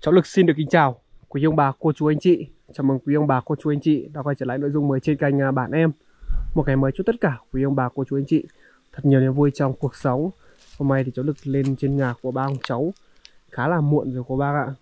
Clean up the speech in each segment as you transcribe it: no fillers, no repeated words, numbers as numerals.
Cháu Lực xin được kính chào quý ông bà, cô chú, anh chị. Chào mừng quý ông bà, cô chú, anh chị đã quay trở lại nội dung mới trên kênh Bản Em. Một ngày mới chúc tất cả quý ông bà, cô chú, anh chị thật nhiều niềm vui trong cuộc sống. Hôm nay thì cháu Lực lên trên nhà của ba ông cháu khá là muộn rồi cô bác ạ.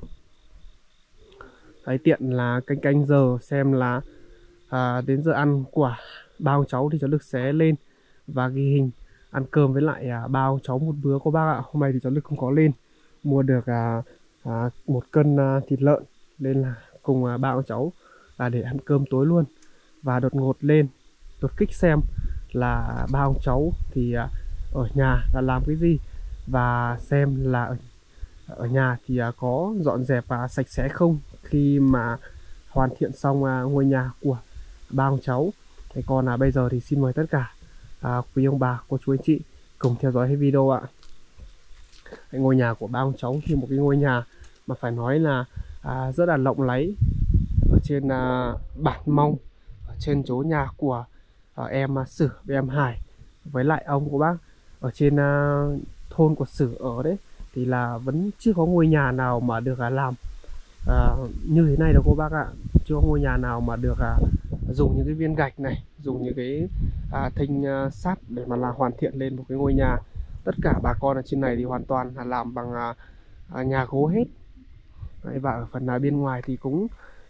Đấy, tiện là canh giờ xem là đến giờ ăn của ba ông cháu thì cháu Lực sẽ lên và ghi hình ăn cơm với lại ba ông cháu một bữa cô bác ạ. Hôm nay thì cháu Lực không có lên mua được 1 cân thịt lợn, nên là cùng ba ông cháu để ăn cơm tối luôn. Và đột ngột lên đột kích xem là ba ông cháu thì ở nhà là làm cái gì, và xem là ở nhà thì có dọn dẹp và sạch sẽ không khi mà hoàn thiện xong ngôi nhà của ba ông cháu. Thế còn bây giờ thì xin mời tất cả quý ông bà, cô chú, anh chị cùng theo dõi cái video ạ. Ngôi nhà của ba ông cháu thì một cái ngôi nhà mà phải nói là rất là lộng lẫy. Ở trên bản Mông, ở trên chỗ nhà của em Sử với em Hải với lại ông của bác ở trên thôn của Sử ở đấy, thì là vẫn chưa có ngôi nhà nào mà được làm như thế này đâu cô bác ạ. Chưa có ngôi nhà nào mà được dùng những cái viên gạch này, dùng những cái thinh sắt để mà làm hoàn thiện lên một cái ngôi nhà. Tất cả bà con ở trên này thì hoàn toàn là làm bằng nhà gỗ hết. Đấy, và ở phần bên ngoài thì cũng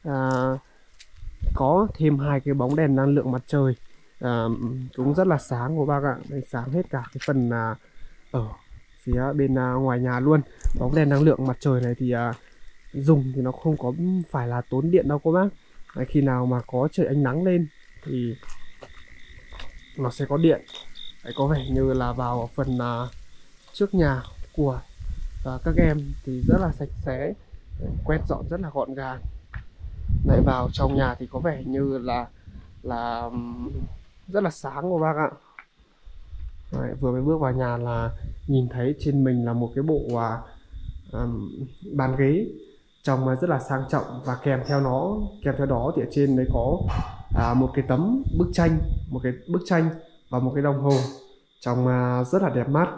có thêm 2 cái bóng đèn năng lượng mặt trời, cũng rất là sáng của bác ạ. Đây, sáng hết cả cái phần ở phía bên ngoài nhà luôn. Bóng đèn năng lượng mặt trời này thì dùng thì nó không có phải là tốn điện đâu cô bác. Đấy, khi nào mà có trời ánh nắng lên thì nó sẽ có điện. Đấy, có vẻ như là vào phần trước nhà của các em thì rất là sạch sẽ, quét dọn rất là gọn gàng. Lại vào trong nhà thì có vẻ như là rất là sáng của bác ạ. Đấy, vừa mới bước vào nhà là nhìn thấy trên mình là một cái bộ bàn ghế trông rất là sang trọng, và kèm theo đó thì ở trên đấy có một cái tấm bức tranh, một cái bức tranh và một cái đồng hồ trông rất là đẹp mắt.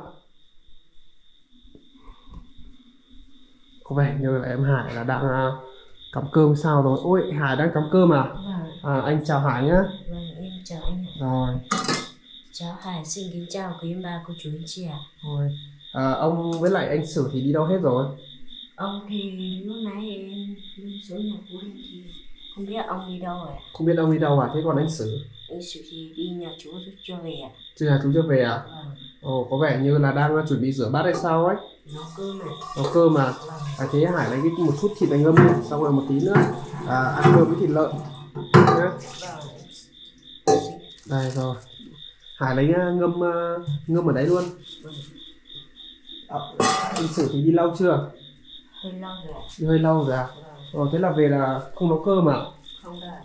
Có vẻ như là em Hải là đang cắm cơm sao rồi. Ôi, Hải đang cắm cơm à? Vâng. Anh chào Hải nhá. Vâng, em chào anh. Rồi. Cháu Hải xin kính chào quý bà, cô chú, anh chị ạ. Rồi. Ông với lại anh Sử thì đi đâu hết rồi? Ông thì lúc nãy em lên xuống nhà phụ huynh thì không biết ông đi đâu rồi ạ. Không biết ông đi đâu à? Thế còn anh Sử? Anh Sử thì đi nhà chú cho về ạ. Chứ nhà chú chưa về à? Vâng. Ồ, có vẻ như là đang chuẩn bị rửa bát hay sao ấy. Nấu cơm ạ. Nấu cơm à? Vâng. Thế Hải lấy một chút thịt này ngâm đi, xong rồi một tí nữa ăn cơm với thịt lợn nhá. Vâng. Đây rồi. Hải lấy ngâm ở đấy luôn. Anh Sử thì đi lâu chưa? Hơi lâu rồi ạ. Đi hơi lâu rồi à? Vâng. Thế là về là không nấu cơm à? Không đâu ạ.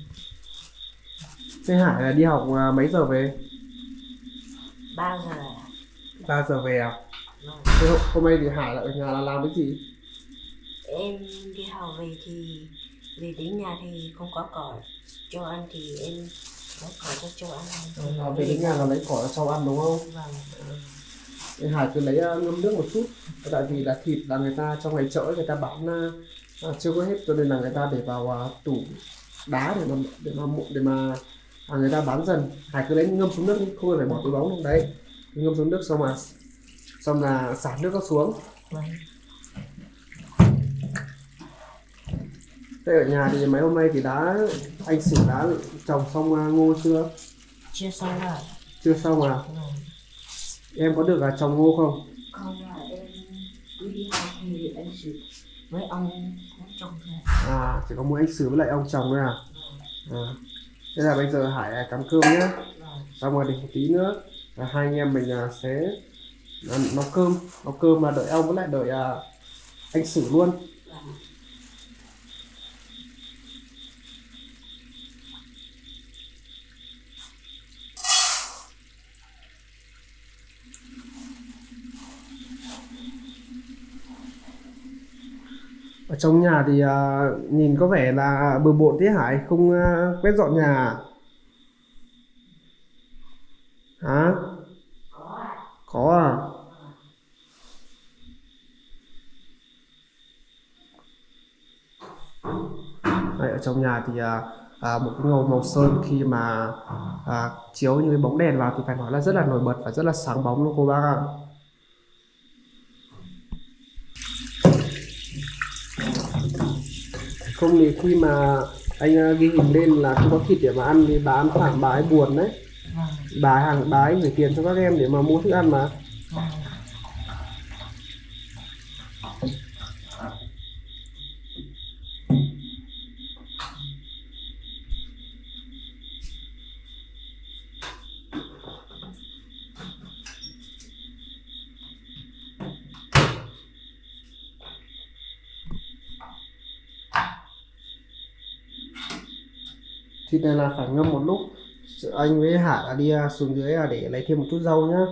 Thế Hải là đi học mấy giờ về? 3 giờ ạ. 3 giờ về à? Vâng. Thế hôm nay thì Hải là ở nhà là làm cái gì? Em đi học về thì về đến nhà thì không có cỏ cho ăn thì em lấy cỏ cho châu ăn. Về đến nhà là lấy cỏ cho ăn đúng không? Vâng. Thì Hải cứ lấy ngâm nước một chút, tại vì là thịt là người ta trong ngày chợ người ta bán chưa có hết, cho nên là người ta để vào tủ đá để mà người ta bán dần. Hải cứ lấy ngâm xuống nước đi, không cần phải bỏ túi bóng trong đấy, ngâm xuống nước xong là xả nước nó xuống. Vâng. Thế ở nhà thì mấy hôm nay thì anh Sử đã trồng xong ngô chưa? Chưa xong rồi. Chưa xong à? Vâng. Em có được trồng ngô không? Không là em cứ đi học thì anh Sử với ông cũng trồng thôi. Chỉ có mỗi anh Sử với lại ông chồng thôi à? Thế là bây giờ Hải cắm cơm nhé. Xong rồi để một tí nữa hai anh em mình sẽ nấu cơm là đợi ông với lại đợi anh Sử luôn. Ở trong nhà thì nhìn có vẻ là bừa bộn thế Hải, không quét dọn nhà à? Hả? Có à? ở trong nhà thì một cái màu sơn khi mà chiếu những cái bóng đèn vào thì phải nói là rất là nổi bật và rất là sáng bóng luôn cô bác ạ. Không thì khi mà anh ghi hình lên là không có thịt để mà ăn thì bà ăn thẳng, bà ấy buồn đấy. Bà ấy gửi tiền cho các em để mà mua thức ăn mà. Thịt này là phải ngâm một lúc. Anh với Hạ đi xuống dưới để lấy thêm một chút rau nhá.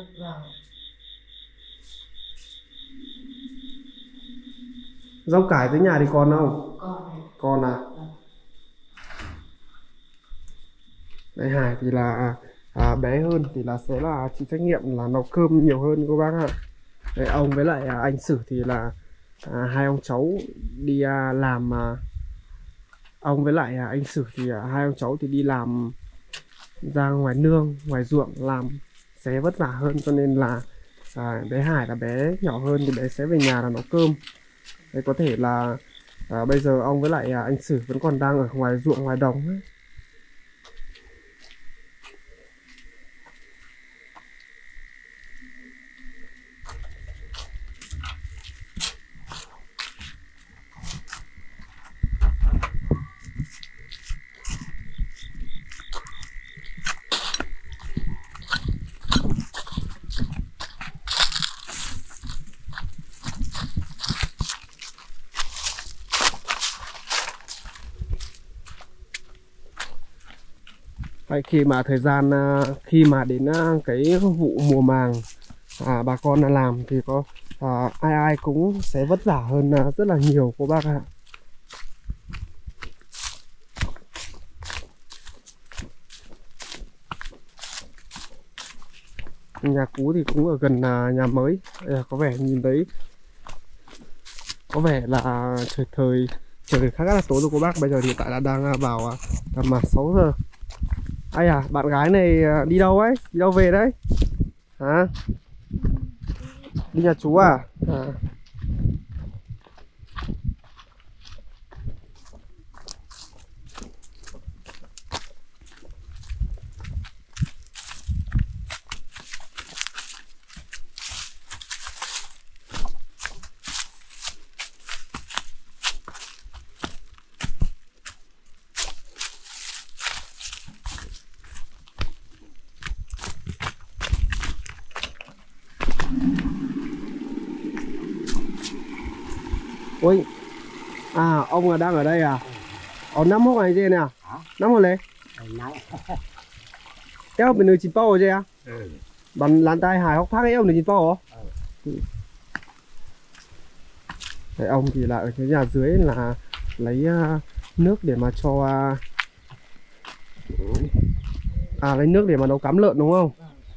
Rau cải tới nhà thì còn không? Còn à? Đây Hải thì là bé hơn thì là sẽ là chịu trách nhiệm là nấu cơm nhiều hơn cô bác ạ. Đây, ông với lại anh Sử thì là hai ông cháu đi làm. Ông với lại anh Sử thì hai ông cháu thì đi làm ra ngoài nương, ngoài ruộng làm sẽ vất vả hơn, cho nên là bé Hải là bé nhỏ hơn thì bé sẽ về nhà là nấu cơm. Đây có thể là bây giờ ông với lại anh Sử vẫn còn đang ở ngoài ruộng, ngoài đồng ấy. Vậy khi mà thời gian khi mà đến cái vụ mùa màng bà con làm thì có ai ai cũng sẽ vất vả hơn rất là nhiều cô bác ạ. Nhà cũ thì cũng ở gần nhà mới. Có vẻ nhìn thấy có vẻ là trời khá là tối rồi cô bác. Bây giờ hiện tại là đang vào tầm 6 giờ. Ai bạn gái này đi đâu ấy? Đi đâu về đấy? Hả? Đi nhà chú à? Ôi, ông là đang ở đây à? Ông nắm hốc này trên nè. Nắm hốc này. Kéo bên nơi chín bao rồi à? Bằng làn tay hài hốc thác ấy ông nơi chín bao hả? Đấy, ông thì là ở cái nhà dưới là lấy nước để mà cho lấy nước để mà nấu cám lợn đúng không?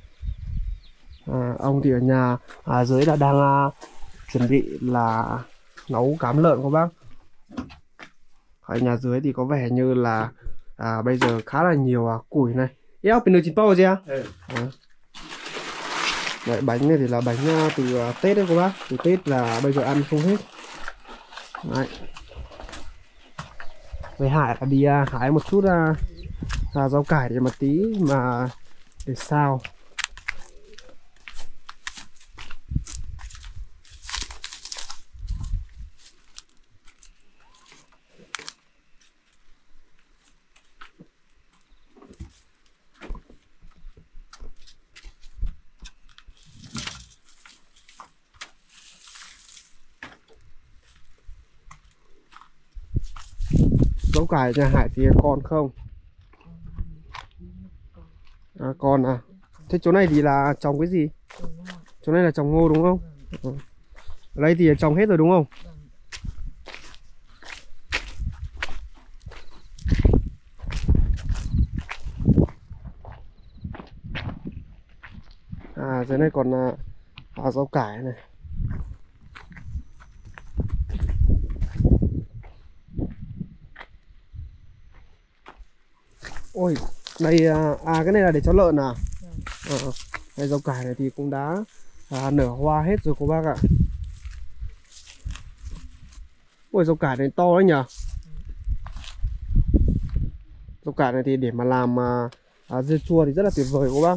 Ông thì ở nhà dưới là đang chuẩn bị là nấu cám lợn các bác. Ở nhà dưới thì có vẻ như là bây giờ khá là nhiều củi này. Eo bên nơi chín bao rồi à? Đấy, bánh này thì là bánh từ Tết đấy các bác. Từ Tết là bây giờ ăn không hết. Đấy. Với Hải là đi hái một chút rau cải để mà tí mà để xào. Rau cải nhà Hải thì còn không? Còn à? Thế chỗ này thì là trồng cái gì? Chỗ này là trồng ngô đúng không? Ở đây thì trồng hết rồi đúng không? Dưới này còn rau cải này. Ôi, đây cái này là để cho lợn à? Đây rau cải này thì cũng đã nở hoa hết rồi cô bác ạ. Ôi rau cải này to đấy nhờ. Rau cải này thì để mà làm dưa chua thì rất là tuyệt vời cô bác.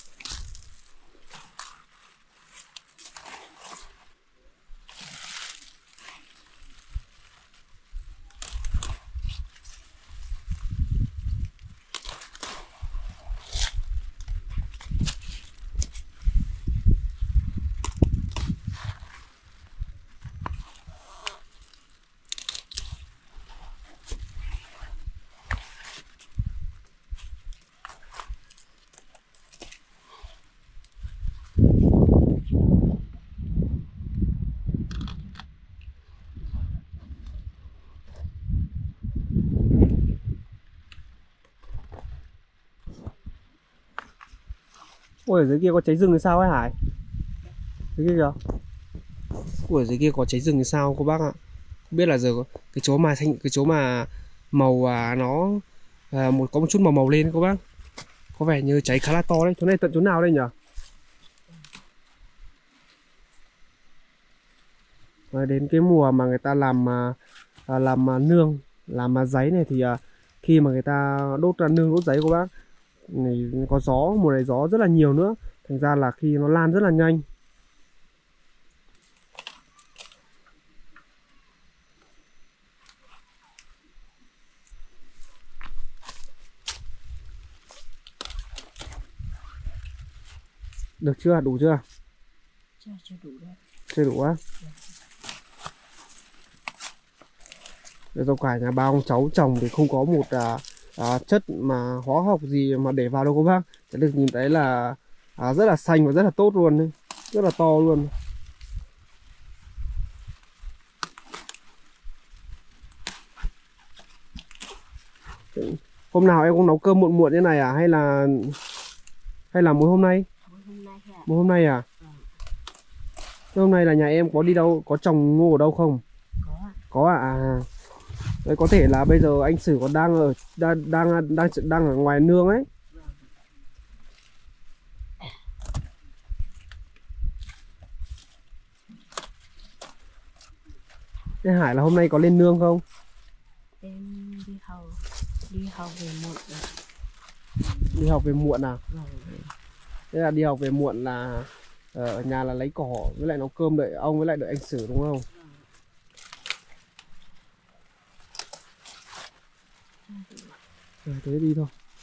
Ôi ở dưới kia có cháy rừng thì sao ấy Hải? Dưới kia kìa. Ui, ở dưới kia có cháy rừng thì sao cô bác ạ? Không biết là giờ cái chỗ mà màu nó có một chút màu màu lên cô bác. Có vẻ như cháy khá là to đấy. Chỗ này tận chỗ nào đây nhỉ? Đến cái mùa mà người ta làm nương, làm giấy này thì khi mà người ta đốt ra nương đốt giấy cô bác, này có gió, mùa này gió rất là nhiều nữa, thành ra là khi nó lan rất là nhanh. Được chưa? Đủ chưa? Chưa đủ đâu. Chưa đủ á? Để rau cải nhà ba ông cháu trồng thì không có một chất mà hóa học gì mà để vào đâu cô bác. Sẽ được nhìn thấy là rất là xanh và rất là tốt luôn đấy. Rất là to luôn. Hôm nào em cũng nấu cơm muộn muộn như này à? Hay là mỗi hôm nay? Mỗi hôm nay à? Thế hôm nay là nhà em có đi đâu, có trồng ngô ở đâu không? Có à? Đấy, có thể là bây giờ anh Sử còn đang ở ngoài nương ấy. Thế Hải là hôm nay có lên nương không? Em đi học về muộn rồi. Đi học về muộn à? Vâng. Thế là đi học về muộn là ở nhà là lấy cỏ với lại nấu cơm đợi ông với lại đợi anh Sử đúng không? Rồi, thế đi thôi.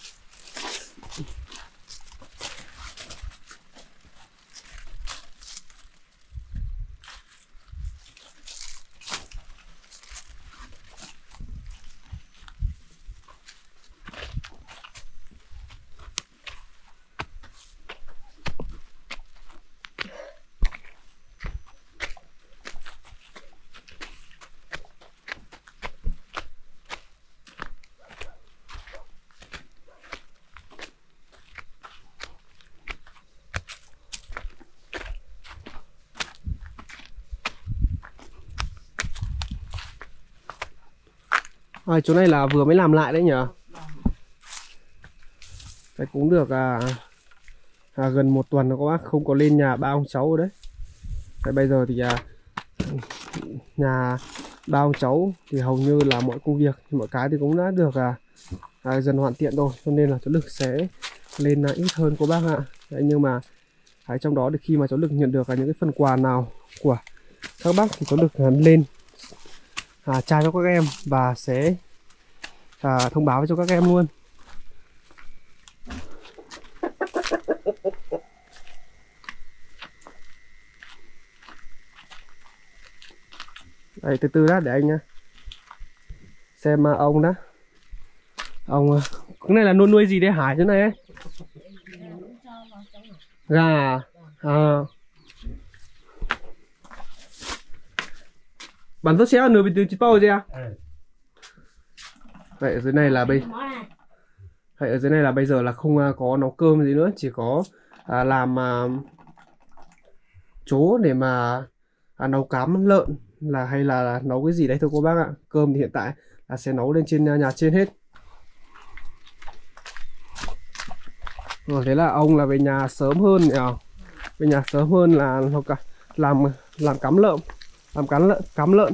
Chỗ này là vừa mới làm lại đấy nhỉ? Đấy cũng được gần một tuần rồi các bác không có lên nhà ba ông cháu rồi đấy. Đấy bây giờ thì nhà ba ông cháu thì hầu như là mọi công việc, mọi cái thì cũng đã được dần hoàn thiện rồi, cho nên là cháu Lực sẽ lên ít hơn cô bác ạ. Đấy, nhưng mà trong đó thì khi mà cháu Lực nhận được những cái phần quà nào của các bác thì cháu Lực lên trao cho các em và sẽ thông báo cho các em luôn. Đấy, từ từ đã để anh xem ông đó. Ông cái này là nuôi gì đấy Hải thế này ấy? Gà à? Bản thân sẽ nửa bị từ chỉ bao gì à? Vậy ở dưới này là bây giờ là không có nấu cơm gì nữa, chỉ có làm chố để mà nấu cám lợn hay là nấu cái gì đấy thôi cô bác ạ. Cơm thì hiện tại là sẽ nấu lên trên nhà trên hết. Thế là ông là về nhà sớm hơn nhỉ? Về nhà sớm hơn là nó cả làm cắm lợn, làm cắm lợn.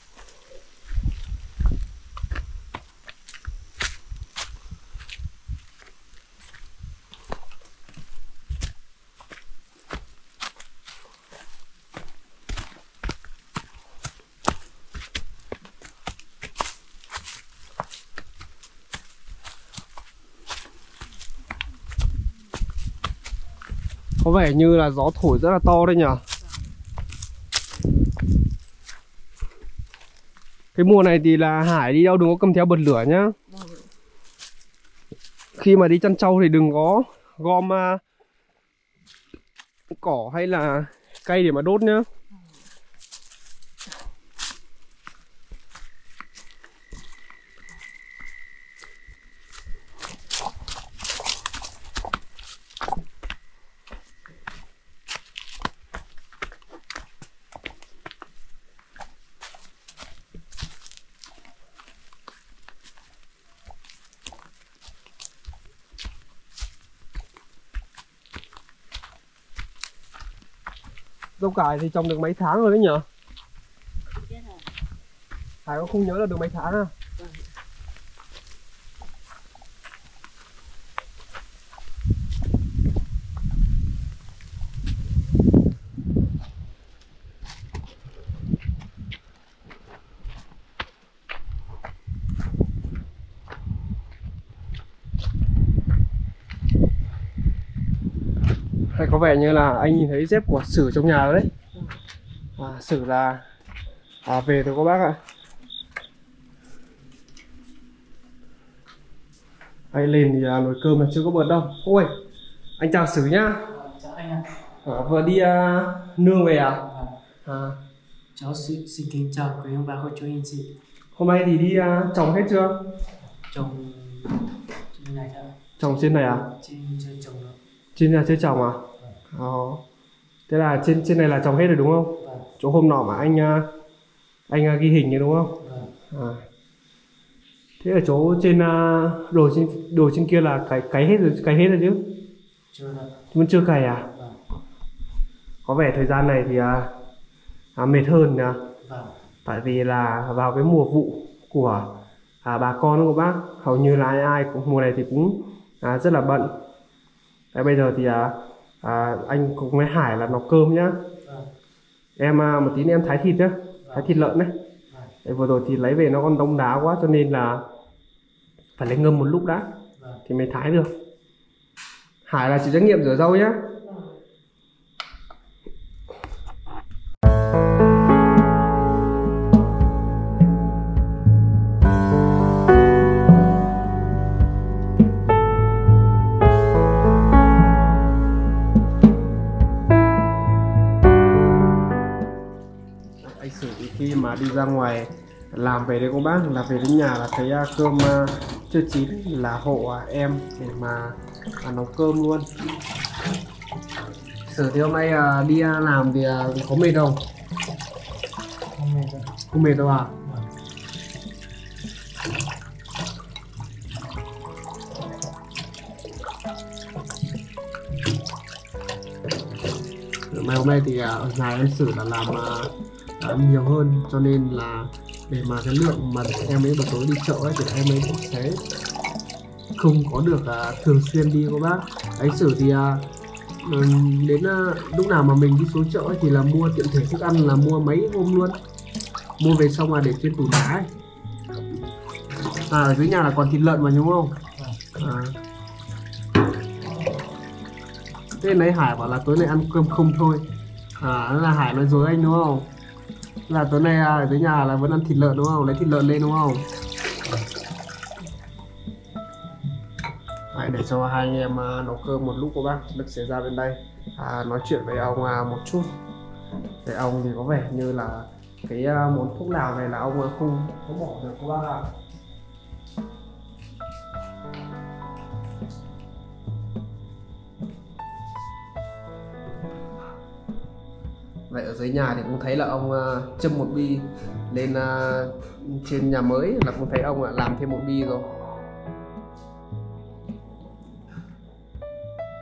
Có vẻ như là gió thổi rất là to đấy nhở. Cái mùa này thì là Hải đi đâu đừng có cầm theo bật lửa nhá. Khi mà đi chăn trâu thì đừng có gom cỏ hay là cây để mà đốt nhá. Dâu cải thì trồng được mấy tháng rồi đấy nhở? Hải có không nhớ là được mấy tháng à? Hay có vẻ như là anh nhìn thấy dép của Sử trong nhà rồi đấy. Sử là về rồi các bác ạ. Anh lên thì nồi cơm là chưa có bật đâu. Ôi, anh chào Sử nhá. Chào anh ạ. Vừa đi nương về à? Cháu xin kính chào quý ông bà cô chú anh chị. Hôm nay thì đi trồng hết chưa? Trồng trên này thôi. Trồng trên này à? Trên chưa trồng đâu. Trên nhà chưa trồng à? Thế là trên này là trồng hết rồi đúng không? Chỗ hôm nọ mà anh ghi hình ấy đúng không? Thế ở chỗ trên đồ trên kia là cày hết rồi chứ? Chưa đâu. Vẫn chưa cày à? Có vẻ thời gian này thì mệt hơn nè. Tại vì là vào cái mùa vụ của bà con của bác, hầu như là ai cũng mùa này thì cũng rất là bận. Đấy, bây giờ thì anh cùng với Hải là nấu cơm nhá. Em một tí nữa em thái thịt nhá, thái thịt lợn đấy. Đấy, vừa rồi thì lấy về nó còn đông đá quá cho nên là phải lấy ngâm một lúc đã thì mới thái được. Hải là chịu trách nhiệm rửa rau nhá. Anh Sử thì khi mà đi ra ngoài làm về đấy cô bác, là về đến nhà là thấy cơm chưa chín là hộ em để mà nấu cơm luôn. Sử thì hôm nay đi làm thì có mệt không? Không mệt đâu à? Hôm nay thì ở nhà em Sử là làm nhiều hơn, cho nên là để mà cái lượng mà em ấy buổi tối đi chợ ấy thì em ấy cũng sẽ không có được thường xuyên đi cô bác. Anh Sử thì đến lúc nào mà mình đi xuống chợ ấy, thì là mua tiện thể thức ăn là mua mấy hôm luôn, mua về xong là để trên tủ đá ấy. Ở dưới nhà là còn thịt lợn mà đúng không? Thế nãy Hải bảo là tối nay ăn cơm không thôi, là Hải nói dối anh đúng không? Là tối nay ở dưới nhà là vẫn ăn thịt lợn đúng không? Lấy thịt lợn lên đúng không? Đấy, để cho hai anh em nấu cơm một lúc cô bác. Đức sẽ ra bên đây nói chuyện với ông một chút. Để ông thì có vẻ như là cái món thuốc lào này là ông không có bỏ được cô bác ạ. Vậy ở dưới nhà thì cũng thấy là ông châm một bi lên trên nhà mới, là cũng thấy ông làm thêm một bi rồi.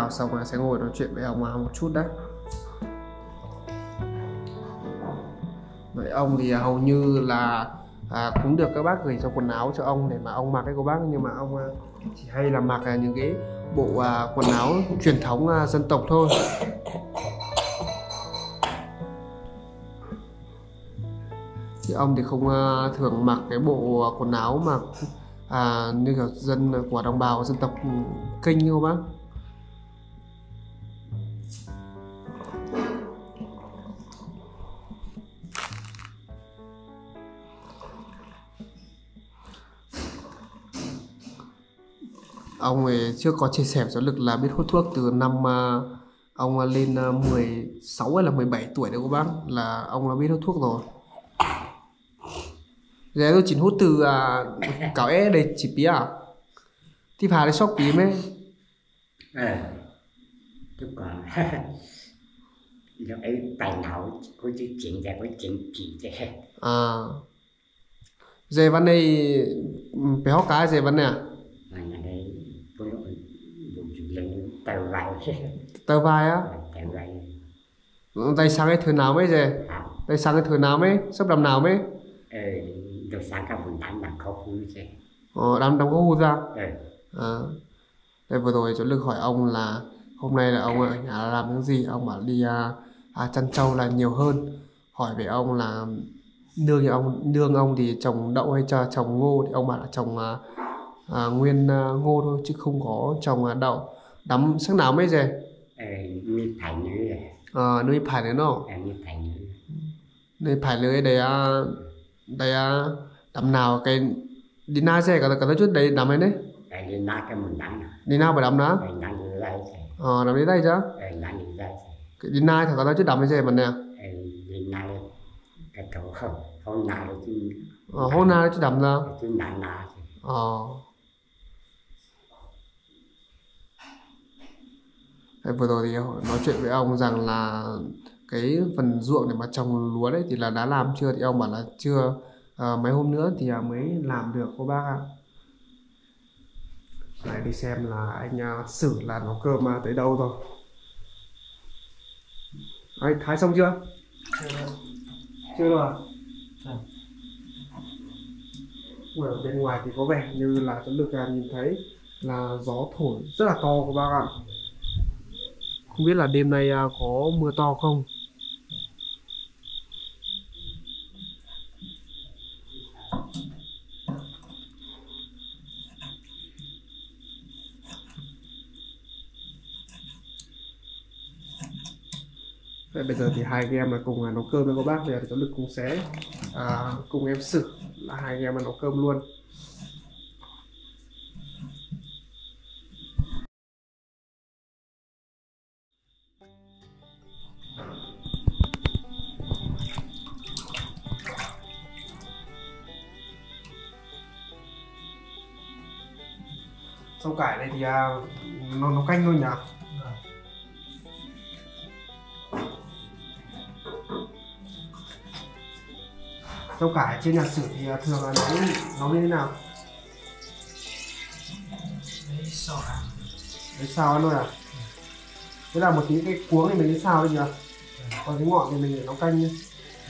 nào xong là sẽ ngồi nói chuyện với ông một chút đấy. Vậy ông thì hầu như là cũng được các bác gửi cho quần áo cho ông để mà ông mặc đấy cô bác, nhưng mà ông chỉ hay là mặc những cái bộ quần áo truyền thống dân tộc thôi. Thì ông thì không thường mặc cái bộ quần áo mà như kiểu dân của đồng bào dân tộc Kinh không bác? Ông ấy trước có chia sẻ cho Lực là biết hút thuốc từ năm ông lên 16 hay là 17 tuổi đấy cô bác, là ông đã biết hút thuốc rồi. Giờ tôi chỉ hút từ cáo é đây chỉ bí thì phá đấy sóc bí mấy. Chứ còn lúc ấy bài nào có chữ chuyện ra có chuyện gì thế. Giờวันnày phải học cái gìวันnày Ngày đấy có lúc lên tờ vai. Tờ vai á? Tờ vai. Tay sang cái thứ nào mấy giờ? Tay sang cái thứ nào mấy? Sắp đầm nào mấy? Rồi sáng các buổi đánh làm khó hư chứ. Đầm có hư ra? Đây vừa rồi cháu Lực hỏi ông là hôm nay là ông ở nhà làm những gì, ông bảo đi chăn trâu là nhiều hơn. Hỏi về ông là nương ông thì trồng đậu hay trồng ngô, thì ông bảo là trồng nguyên ngô thôi chứ không có trồng đậu. Đắm sáng nào mấy giờ? Nuôi phải nữa. Nuôi phải nữa nó? Nuôi phải nữa. Nuôi phải nữa đây đắm nào cái đi na xe cả chút đấy đắm ấy đấy. Đi na cái mình đánh. Đi na phải đắm đó? Đánh đi đây. Đắm đi đây chứ? Đánh đi đây. Đi na thì có chút đắm ấy gì mà nè? Đi na cái chỗ hôm nào chứ. Hôm nào chứ đắm ra? Chứ na. Vừa rồi thì nói chuyện với ông rằng là cái phần ruộng để mà trồng lúa đấy thì là đã làm chưa, thì ông bảo là chưa, mấy hôm nữa thì mới làm được cô bác ạ. Lại đi xem là anh Sử là nấu cơm tới đâu rồi. Anh thái xong chưa? Chưa rồi. Ở bên ngoài thì có vẻ như là cháu Lực nhìn thấy là gió thổi rất là to cô bác ạ. Không biết là đêm nay có mưa to không? Vậy bây giờ thì hai anh em là cùng nấu cơm với các bác. Bây giờ thì cháu Lực cũng sẽ cùng em Sử là hai anh em nấu cơm luôn. Rau cải này thì nó canh thôi nhỉ? Rau cải trên nhà Sử thì thường là nấu như thế nào? Lấy xào ăn thôi à? Thế là một tí cái cuống này mình lấy xào đi nhỉ? Còn cái ngọn thì mình để nấu canh nhé.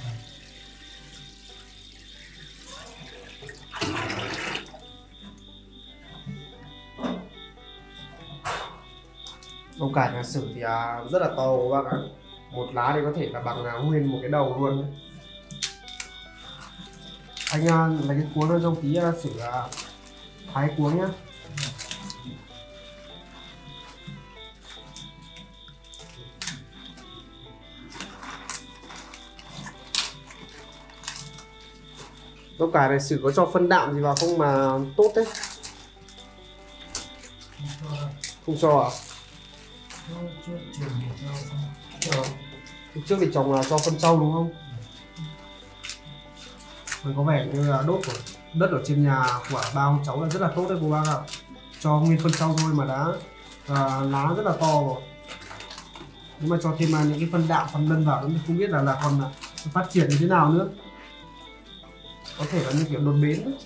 Rau cải nhà Sử thì rất là to các bác ạ. Một lá thì có thể là bằng nguyên một cái đầu luôn. Anh lấy cái cuống nó trong tí Sử thái cuống nhá. Rau cải này Sử có cho phân đạm gì vào không mà tốt đấy? Không cho à? Trước thì trồng là cho phân trâu đúng không? Mình có vẻ như là đốt của đất ở trên nhà của ba ông cháu là rất là tốt đấy cô bác ạ. Cho nguyên phân trâu thôi mà đã lá rất là to rồi. Nếu mà cho thêm những cái phân đạm, phân lân vào thì không biết là còn phát triển như thế nào nữa. Có thể là như kiểu đột biến đấy.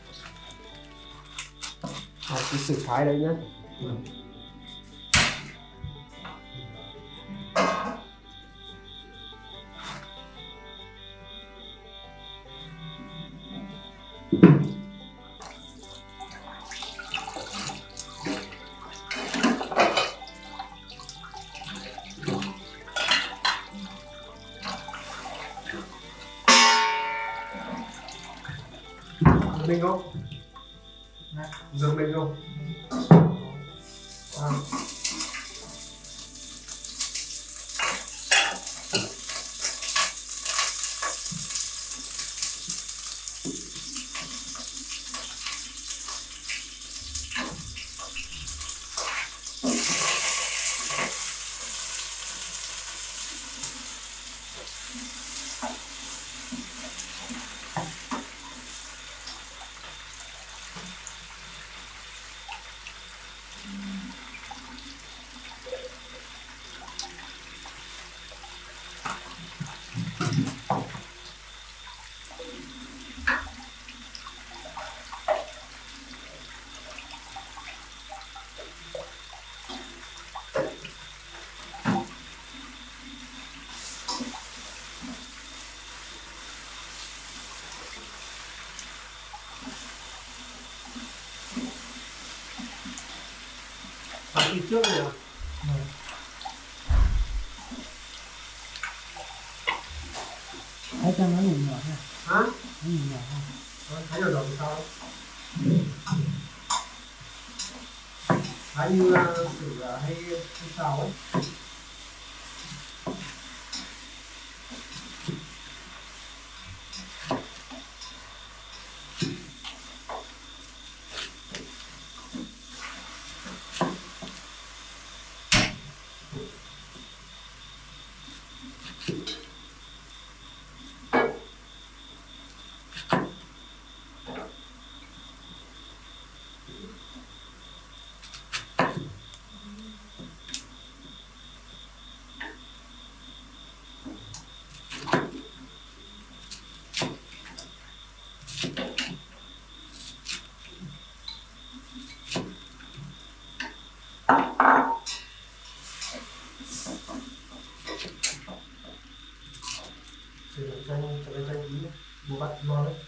Cái Sử thái đấy nhé. Dương Minh không? Dương Minh không? À. Đi trước này à? Thấy cho nó nhìn nhỏ ha. Hả? Nó nhìn nhỏ ha. Thấy rồi rồi sao? Thấy như sử hay sao ấy. Sử dụng chanh tí bố bắt ngon đấy.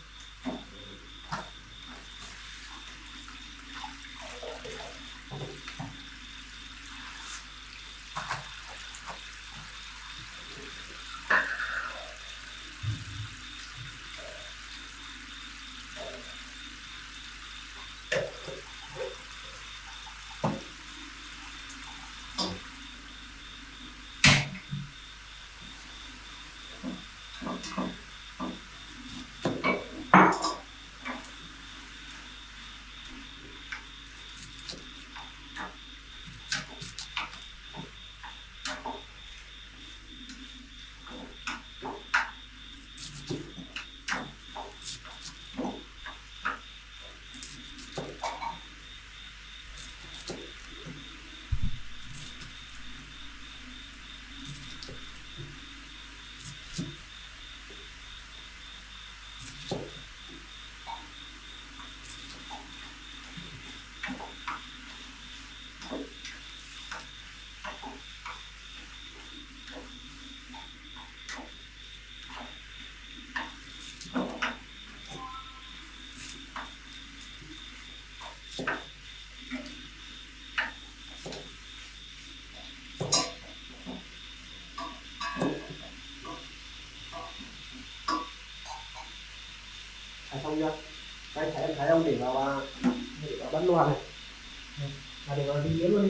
Xong chưa? Đây thấy ông để vào bát loa này. Để vào đi biến luôn đi.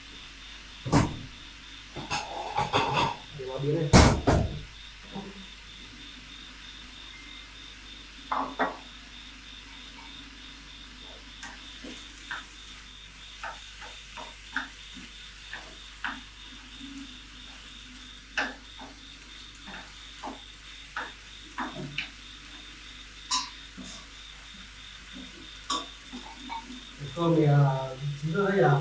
Để vào biến này. Cơm thì 9h30 à?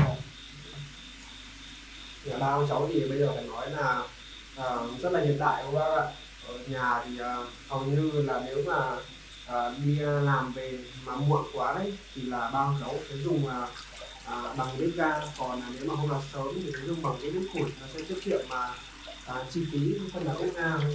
Nhà ba ông cháu thì bây giờ phải nói là rất là hiện đại các bác ạ. Ở nhà thì hầu như là nếu mà đi làm về mà muộn quá đấy thì là ba ông cháu sẽ dùng bằng bếp ga, còn nếu mà hôm nào sớm thì sẽ dùng bằng cái bếp củi, nó sẽ tiết kiệm mà chi phí phân là bếp ga.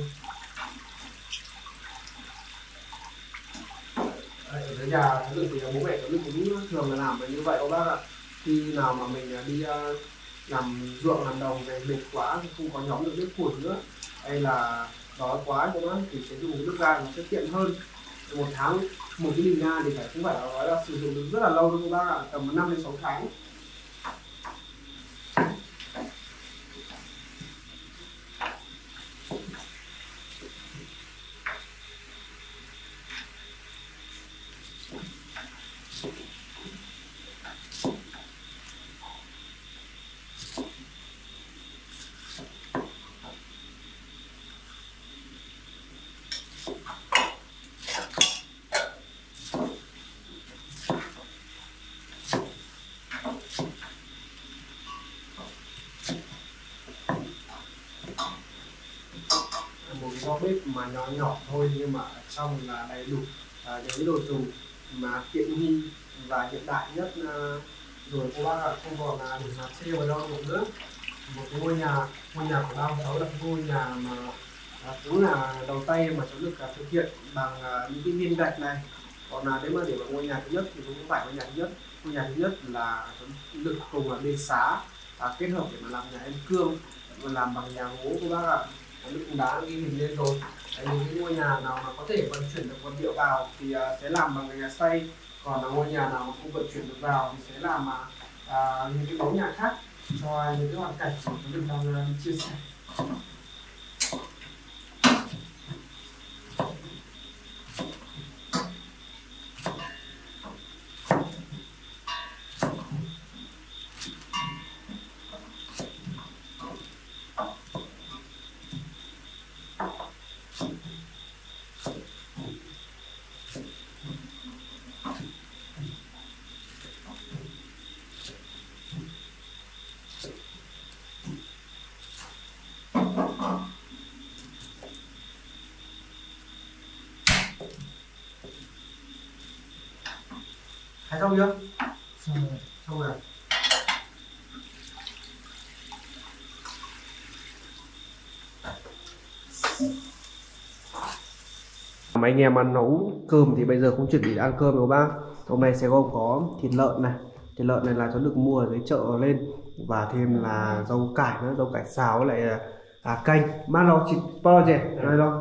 Ở dưới nhà thì bố mẹ cũng thường là làm như vậy các bác ạ. Khi nào mà mình đi làm ruộng làm đồng về mệt quá thì không có nhóm được bếp củi nữa, hay là đói quá cho nó thì sẽ dùng cái bếp ga nó sẽ tiện hơn. Một tháng một cái bình ga thì cũng phải nói là sử dụng được rất là lâu thôi các bác ạ, tầm 5 đến 6 tháng. Một cái góc bếp mà nhỏ nhỏ thôi nhưng mà ở trong là đầy đủ những đồ dùng mà tiện nghi và hiện đại nhất rồi cô bác ạ, không còn là để mà chê vào đâu được nữa. Một cái ngôi nhà của ba ông cháu là ngôi nhà mà cũng là đầu tay mà cháu được thực hiện bằng những cái viên gạch này. Còn nếu mà để vào ngôi nhà thứ nhất thì cũng không phải ngôi nhà thứ nhất. Ngôi nhà thứ nhất là cháu được cùng là bên xá kết hợp để mà làm nhà em cương và làm bằng nhà gỗ cô bác ạ. Đức cũng đã ghi hình lên rồi. Những cái ngôi nhà nào mà có thể vận chuyển được vật liệu vào thì sẽ làm bằng nhà xây, còn là ngôi nhà nào mà không vận chuyển được vào thì sẽ làm những cái mẫu nhà khác cho những cái hoàn cảnh của chúng mình đang chia sẻ. Thấy xong chưa? Xong rồi. Xong rồi. Mấy anh em ăn nấu cơm thì bây giờ cũng chuẩn bị ăn cơm rồi bác. Hôm nay sẽ gồm có thịt lợn này. Thịt lợn này là cháu được mua ở dưới chợ lên, và thêm là rau cải nữa, rau cải xào với lại canh. Má nó thịt to gì? Đây đâu?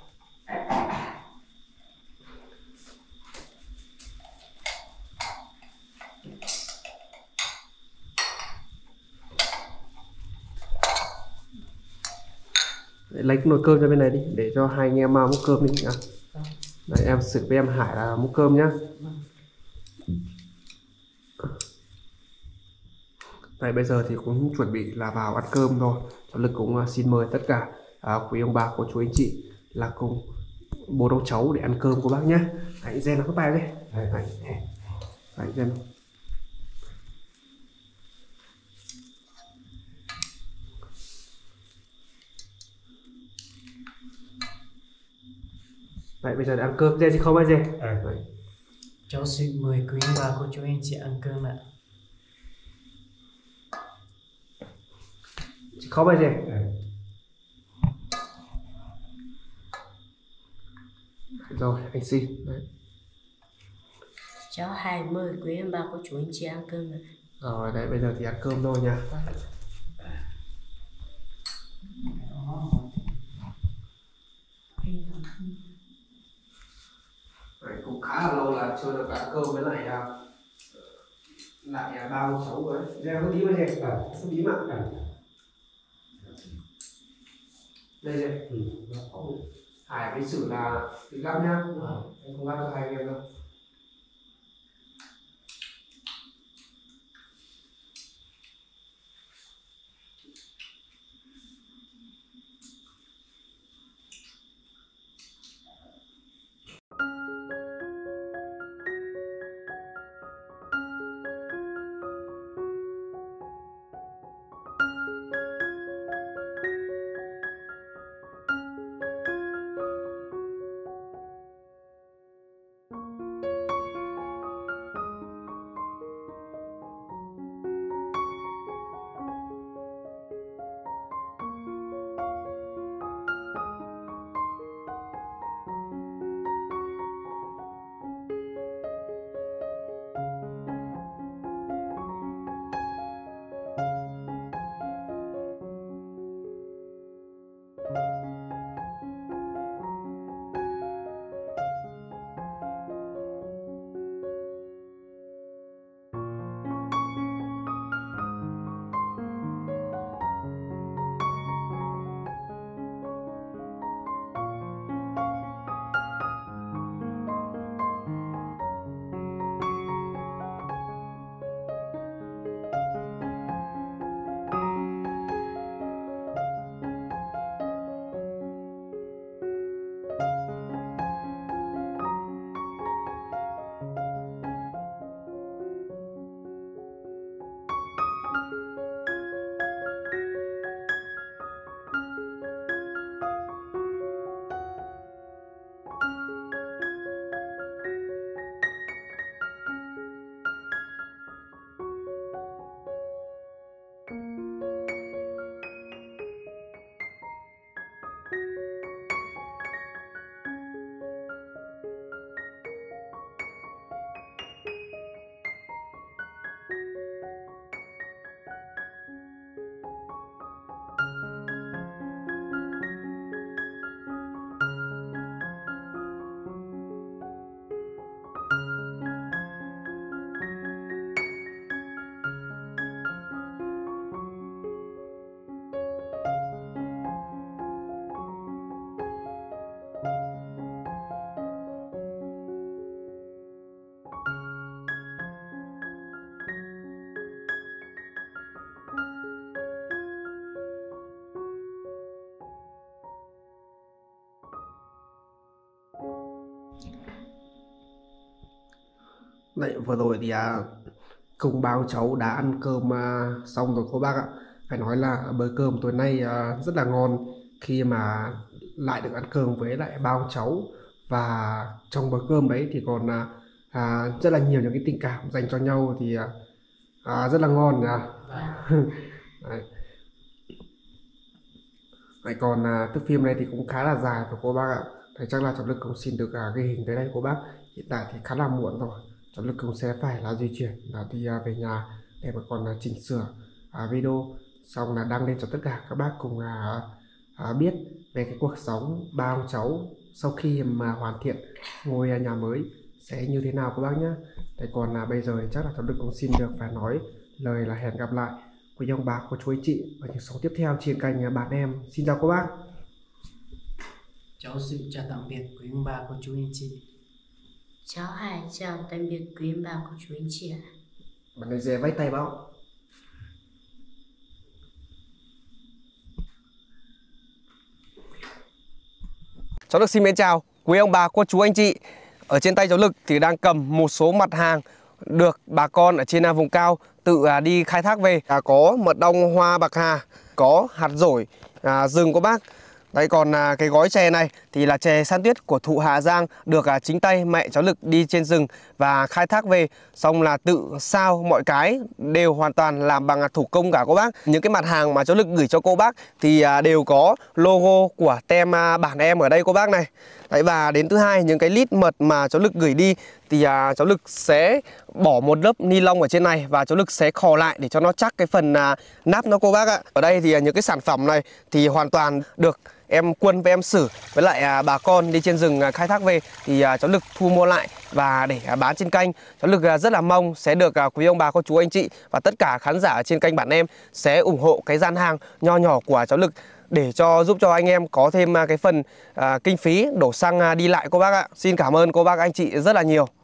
Lấy cái nồi cơm ra bên này đi để cho hai anh em múc cơm đi. Đấy, em xử với em Hải là múc cơm nhá. Đây bây giờ thì cũng chuẩn bị là vào ăn cơm thôi. Cháu Lực cũng xin mời tất cả quý ông bà, cô chú anh chị là cùng bố ông cháu để ăn cơm của bác nhé. Hãy Gen nó các bài đây. Hãy Gen. Đấy bây giờ để ăn cơm. Gen gì không ai Gen? Cháu xin mời quý ông bà cô chú anh chị ăn cơm ạ. Chị không ai Gen? Rồi anh xin. Đấy. Cháu Hải mời quý ông bà cô chú anh chị ăn cơm ạ. Rồi đấy bây giờ thì ăn cơm thôi nha. Đấy, cũng khá là lâu là chưa được ăn cơm với lại ba ông cháu rồi đấy. Gen có tí mà Gen? Có tí mà. Đây Gen. Hải với Sử là tự gắp nhá. Anh không gắp cho hai anh em đâu. Đấy, vừa rồi thì cùng bao cháu đã ăn cơm xong rồi cô bác ạ. Phải nói là bữa cơm tối nay rất là ngon khi mà lại được ăn cơm với lại bao cháu. Và trong bữa cơm đấy thì còn rất là nhiều những cái tình cảm dành cho nhau thì rất là ngon nhỉ. Đấy. Đấy, còn thước phim này thì cũng khá là dài của cô bác ạ. Thì chắc là cháu Lực cũng xin được ghi hình tới đây cô bác. Hiện tại thì khá là muộn rồi, cháu Lực cũng sẽ phải là di chuyển đi về nhà để mà còn chỉnh sửa video xong là đăng lên cho tất cả các bác cùng biết về cái cuộc sống ba ông cháu sau khi mà hoàn thiện ngôi nhà mới sẽ như thế nào các bác nhé. Thế còn bây giờ thì chắc là cháu Lực cũng xin được phải nói lời là hẹn gặp lại quý ông bà cô chú anh chị ở những số tiếp theo trên kênh Bạn Em. Xin chào các bác. Cháu xin chào tạm biệt quý ông bà cô chú anh chị. Cháu Hải chào tạm biệt quý ông bà cô chú anh chị ạ. Bạn này dè vẫy tay báo. Cháu Lực xin mến chào quý ông bà cô chú anh chị. Ở trên tay cháu Lực thì đang cầm một số mặt hàng được bà con ở trên vùng cao tự đi khai thác về. Có mật ong hoa bạc hà, có hạt dổi rừng của bác. Đấy, còn cái gói chè này thì là chè san tuyết của thụ Hà Giang, được chính tay mẹ cháu Lực đi trên rừng và khai thác về, xong là tự sao mọi cái đều hoàn toàn làm bằng thủ công cả cô bác. Những cái mặt hàng mà cháu Lực gửi cho cô bác thì đều có logo của tem Bản Em ở đây cô bác này. Đấy, và đến thứ hai, những cái lít mật mà cháu Lực gửi đi thì cháu Lực sẽ bỏ một lớp ni lông ở trên này và cháu Lực sẽ khò lại để cho nó chắc cái phần nắp nó cô bác ạ. Ở đây thì những cái sản phẩm này thì hoàn toàn được em Quân với em Sử với lại bà con đi trên rừng khai thác về thì cháu Lực thu mua lại và để bán trên kênh. Cháu Lực rất là mong sẽ được quý ông bà cô chú anh chị và tất cả khán giả trên kênh Bản Em sẽ ủng hộ cái gian hàng nho nhỏ của cháu Lực để giúp cho anh em có thêm cái phần kinh phí đổ xăng đi lại cô bác ạ. Xin cảm ơn cô bác anh chị rất là nhiều.